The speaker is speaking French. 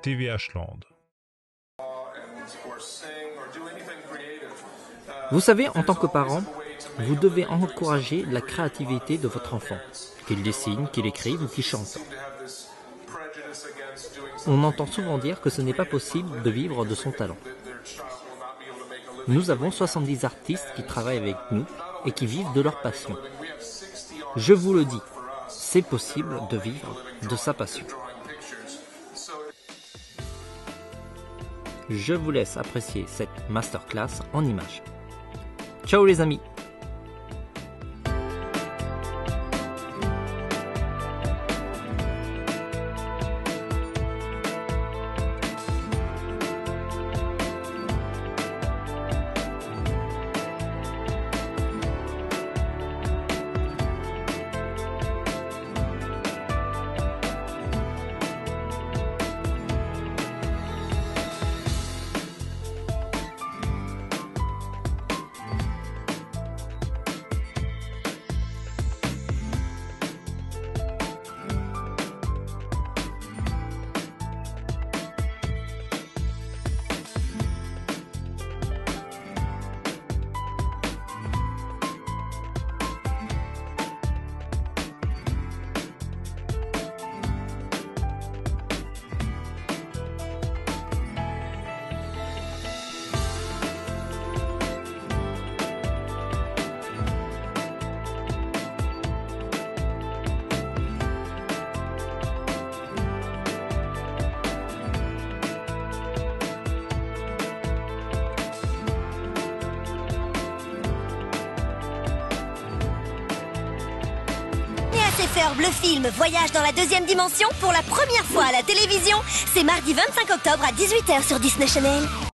TV Ashland. Vous savez, en tant que parent, vous devez encourager la créativité de votre enfant, qu'il dessine, qu'il écrive ou qu'il chante. On entend souvent dire que ce n'est pas possible de vivre de son talent. Nous avons 70 artistes qui travaillent avec nous et qui vivent de leur passion. Je vous le dis, c'est possible de vivre de sa passion. Je vous laisse apprécier cette masterclass en images. Ciao les amis! Le film Voyage dans la deuxième dimension pour la première fois à la télévision. C'est mardi 25 octobre à 18 h sur Disney Channel.